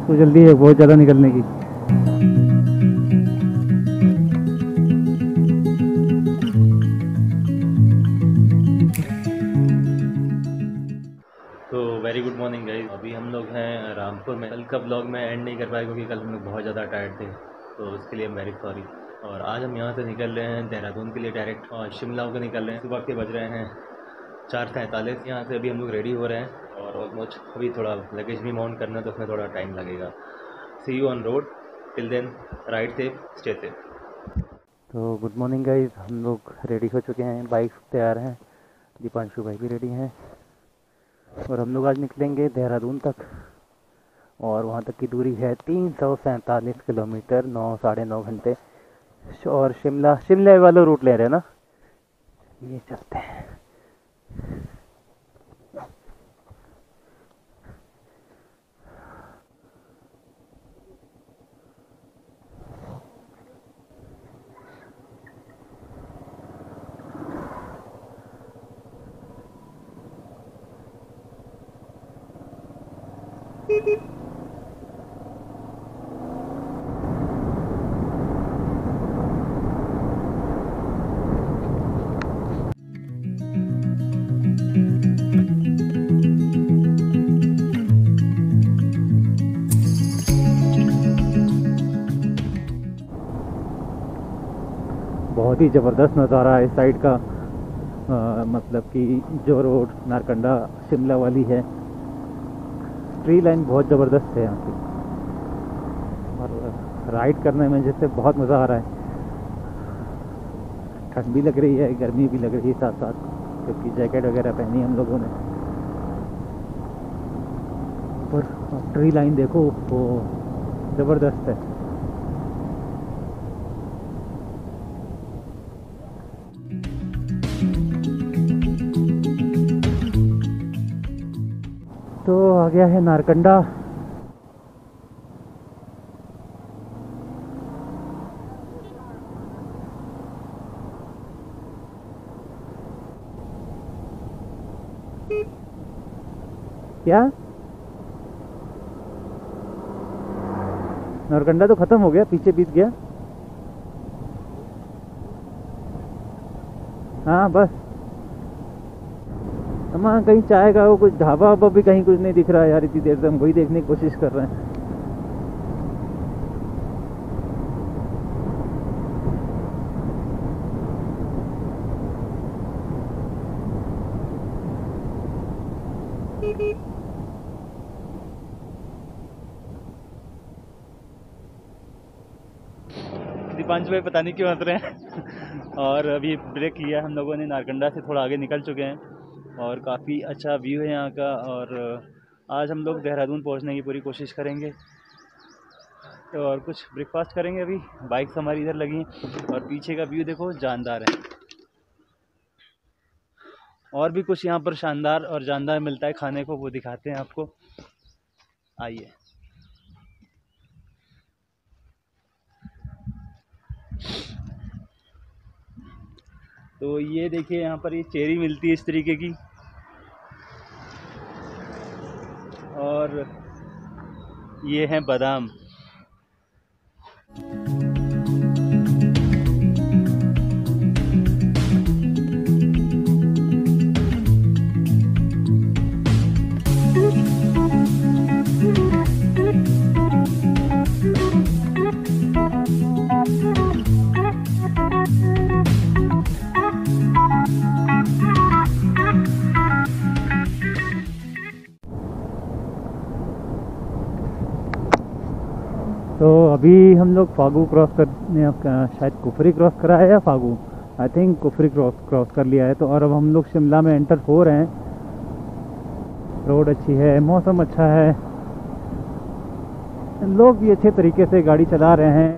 तो जल्दी है बहुत ज़्यादा निकलने की। तो वेरी गुड मॉर्निंग गाइस। अभी हम लोग हैं रामपुर में। कल का ब्लॉग मैं एंड नहीं कर पाया क्योंकि कल हम लोग बहुत ज़्यादा टायर्ड थे, तो उसके लिए वेरी सॉरी। और आज हम यहाँ से निकल रहे हैं देहरादून के लिए डायरेक्ट, और शिमला होकर निकल रहे हैं। सुबह के बज रहे हैं 4:43। यहाँ से अभी हम लोग रेडी हो रहे हैं और ऑलमोस्ट अभी थोड़ा लगेज भी माउंट करना है तो उसमें थोड़ा टाइम लगेगा। See you on road, till then ride safe, stay safe. तो गुड मॉर्निंग गाइस, हम लोग रेडी हो चुके हैं, बाइक तैयार हैं, दीपांशु भाई भी रेडी हैं और हम लोग आज निकलेंगे देहरादून तक। और वहाँ तक की दूरी है 347 किलोमीटर, 9 साढ़े 9 घंटे। और शिमला वाला रूट ले रहे हैं ना, ये चलते हैं। बहुत ही ज़बरदस्त नज़ारा है इस साइड का। मतलब कि जो रोड नारकंडा शिमला वाली है, ट्री लाइन बहुत ज़बरदस्त है यहाँ की। और राइड करने में जैसे बहुत मज़ा आ रहा है। ठंड भी लग रही है, गर्मी भी लग रही है साथ साथ, क्योंकि जैकेट वगैरह पहनी हम लोगों ने। पर ट्री लाइन देखो, वो ज़बरदस्त है। तो आ गया है नारकंडा। क्या नारकंडा तो खत्म हो गया, पीछे बीत गया। हाँ बस, हम कहीं चाय का वो कुछ ढाबा वाबा भी कहीं कुछ नहीं दिख रहा है यार। इतनी देर से हम वही देखने की कोशिश कर रहे हैं। दीपांशु भाई पता नहीं क्यों हंस रहे हैं। और अभी ब्रेक लिया हम लोगों ने, नारकंडा से थोड़ा आगे निकल चुके हैं और काफ़ी अच्छा व्यू है यहाँ का। और आज हम लोग देहरादून पहुँचने की पूरी कोशिश करेंगे और कुछ ब्रेकफास्ट करेंगे। अभी बाइक्स हमारी इधर लगी हैं और पीछे का व्यू देखो, जानदार है। और भी कुछ यहाँ पर शानदार और जानदार मिलता है खाने को, वो दिखाते हैं आपको, आइए। तो ये देखिए, यहाँ पर ये चेरी मिलती है इस तरीके की, और ये हैं बादाम। तो अभी हम लोग फागू क्रॉस करने, शायद कुफरी क्रॉस करा है या Fagu, I think Kufri cross कर लिया है। तो और अब हम लोग शिमला में एंटर हो रहे हैं। रोड अच्छी है, मौसम अच्छा है, लोग भी अच्छे तरीके से गाड़ी चला रहे हैं।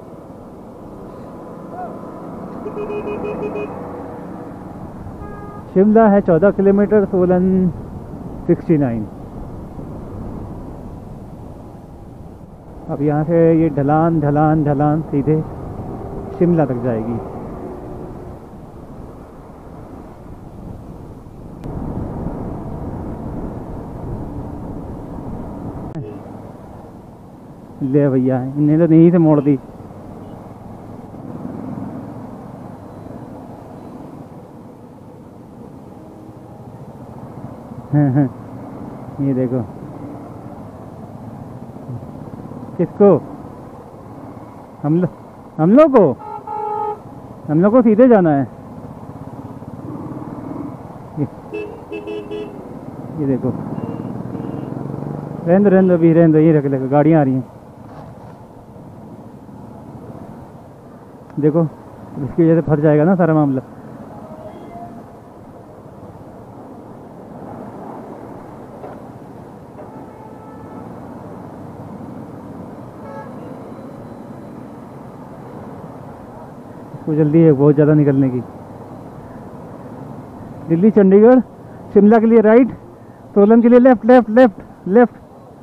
शिमला है 14 किलोमीटर, सोलन 69। अब यहाँ से ये ढलान ढलान ढलान सीधे शिमला तक जाएगी। ले भैया, इन्हें तो यहीं से मोड़ दी। ये देखो, किसको? हम लोग को सीधे जाना है। ये देखो, रहने दो अभी, रहने दो, ये रख लेगा, गाड़ियाँ आ रही हैं। देखो इसकी वजह से फंस जाएगा ना सारा मामला। इसको जल्दी है बहुत ज़्यादा निकलने की। दिल्ली चंडीगढ़ शिमला के लिए राइट, सोलन के लिए लेफ्ट लेफ्ट लेफ्ट लेफ्ट।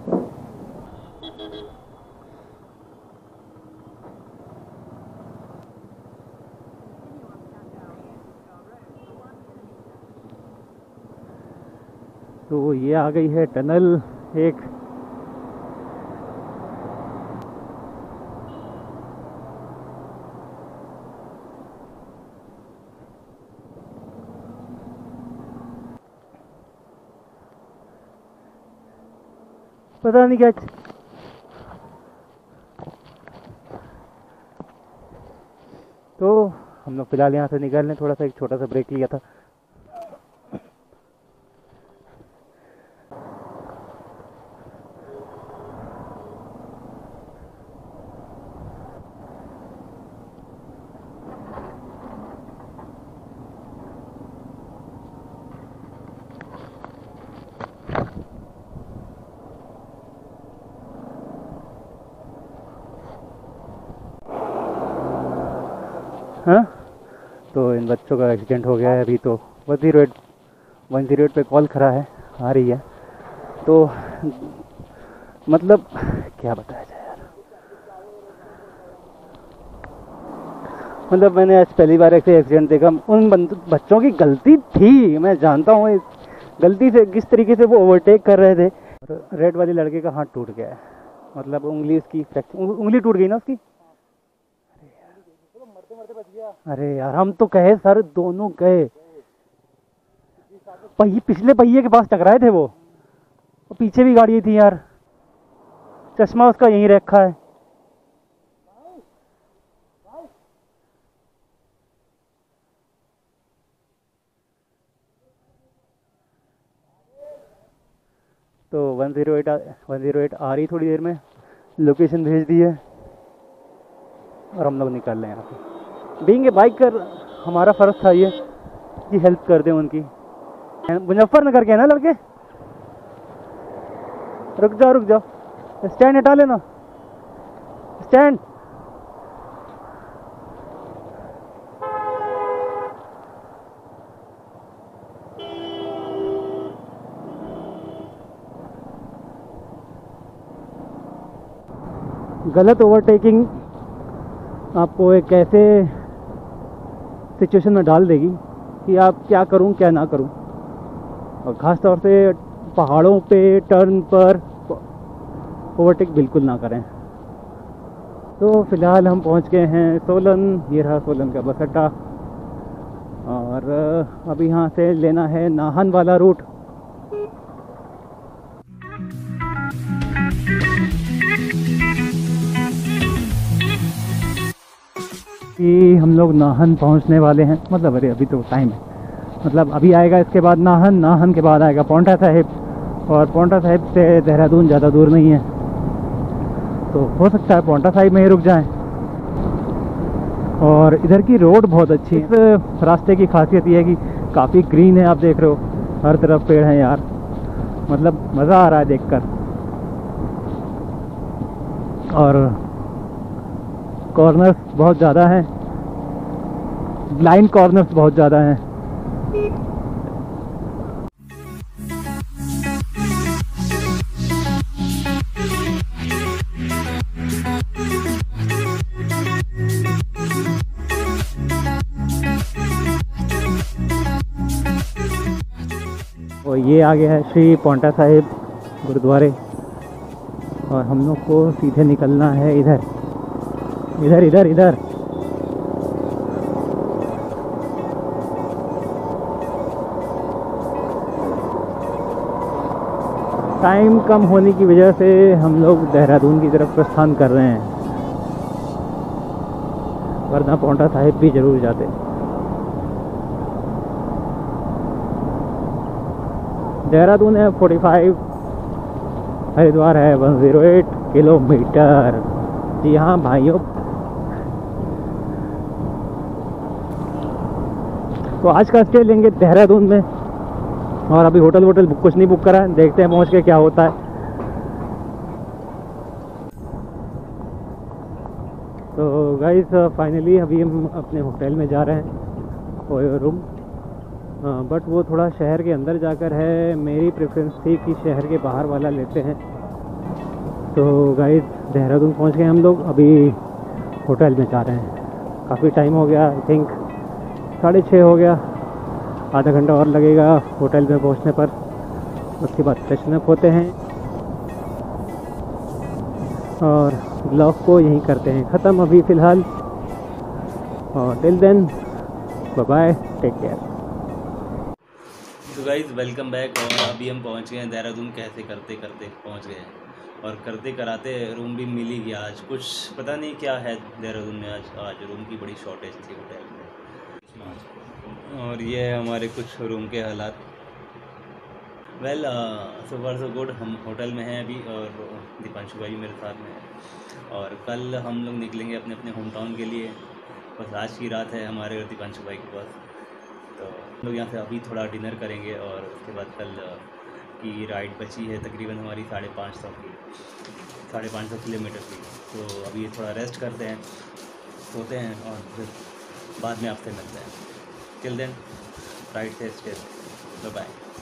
तो ये आ गई है टनल एक। पता नहीं क्या। तो हम लोग फिलहाल यहाँ से निकल रहे, थोड़ा सा एक छोटा सा ब्रेक लिया था। हाँ, तो इन बच्चों का एक्सीडेंट हो गया है अभी। तो 108 पे कॉल खड़ा है, आ रही है। तो मतलब क्या बताया जाए यार, मतलब मैंने आज पहली बार ऐसे एक्सीडेंट देखा। उन बच्चों की गलती थी, मैं जानता हूँ, गलती से किस तरीके से वो ओवरटेक कर रहे थे। रेड वाले लड़के का हाथ टूट गया है, मतलब उंगली उसकी उंगली टूट गई ना उसकी। अरे यार हम तो कहे सर, दोनों गए, पिछले पहिए के पास टकराए थे वो, पीछे भी गाड़ी थी यार। चश्मा उसका यहीं रखा है। तो 108 आ रही थोड़ी देर में, लोकेशन भेज दी है और हम लोग निकल रहे हैं यहाँ से। बीइंग ए बाइकर हमारा फर्ज था ये कि हेल्प कर दें उनकी। मुजफ्फरनगर के ना लड़के, रुक जाओ, स्टैंड हटा लेना, स्टैंड। गलत ओवरटेकिंग आपको एक ऐसे सिचुएशन में डाल देगी कि आप क्या करूं क्या ना करूं। और ख़ास तौर से पहाड़ों पे टर्न पर ओवरटेक बिल्कुल ना करें। तो फिलहाल हम पहुंच गए हैं सोलन। ये रहा सोलन का बस अड्डा, और अभी यहाँ से लेना है नाहन वाला रूट। कि हम लोग नाहन पहुंचने वाले हैं, मतलब अरे अभी तो टाइम है, मतलब अभी आएगा इसके बाद नाहन के बाद आएगा पौंटा साहिब, और पौंटा साहिब से देहरादून ज़्यादा दूर नहीं है, तो हो सकता है पौंटा साहिब में ही रुक जाएं। और इधर की रोड बहुत अच्छी है। इस रास्ते की खासियत ये है कि काफ़ी ग्रीन है, आप देख रहे हो हर तरफ पेड़ हैं यार, मतलब मज़ा आ रहा है देखकर। और कॉर्नर्स बहुत ज़्यादा हैं, ब्लाइंड कॉर्नर्स बहुत ज़्यादा हैं। और ये आ गया है श्री पौंटा साहिब गुरुद्वारे। और हम लोग को सीधे निकलना है इधर इधर इधर इधर। टाइम कम होने की वजह से हम लोग देहरादून की तरफ प्रस्थान कर रहे हैं, वरना पाउंटा साहिब भी जरूर जाते। देहरादून है 45, हरिद्वार है 108 किलोमीटर। जी हाँ भाइयों, तो आज का स्टे लेंगे देहरादून में, और अभी होटल वोटल कुछ नहीं बुक करा है, देखते हैं पहुंच के क्या होता है। तो गाइस फाइनली अभी हम अपने होटल में जा रहे हैं, ओयो रूम। बट वो थोड़ा शहर के अंदर जाकर है, मेरी प्रेफरेंस थी कि शहर के बाहर वाला लेते हैं। तो गाइस देहरादून पहुंच गए हम लोग, अभी होटल में जा रहे हैं। काफ़ी टाइम हो गया, आई थिंक 6:30 हो गया, आधा घंटा और लगेगा होटल में पहुंचने पर। उसके बाद फ्रेशन अप होते हैं और ब्लॉग को यहीं करते हैं ख़त्म अभी फ़िलहाल। और till then bye bye, take care. तो गाइज़ वेलकम बैक। और अभी हम पहुंच गए हैं देहरादून, कैसे करते करते पहुंच गए हैं, और करते कराते रूम भी मिल ही गया। आज कुछ पता नहीं क्या है देहरादून में, आज रूम की बड़ी शॉर्टेज थी होटल में। और ये है हमारे कुछ रूम के हालात। Well so far so good. हम होटल में हैं अभी, और दीपांशु भाई मेरे साथ में है, और कल हम लोग निकलेंगे अपने अपने होम टाउन के लिए। बस आज की रात है हमारे और दीपांशु भाई के पास। तो हम लोग यहाँ से अभी थोड़ा डिनर करेंगे, और उसके बाद कल की राइड बची है तकरीबन हमारी 550 किलोमीटर की। तो अभी थोड़ा रेस्ट करते हैं, सोते हैं, और फिर बाद में आपसे मिलते हैं। Till then ride safe stay, bye bye.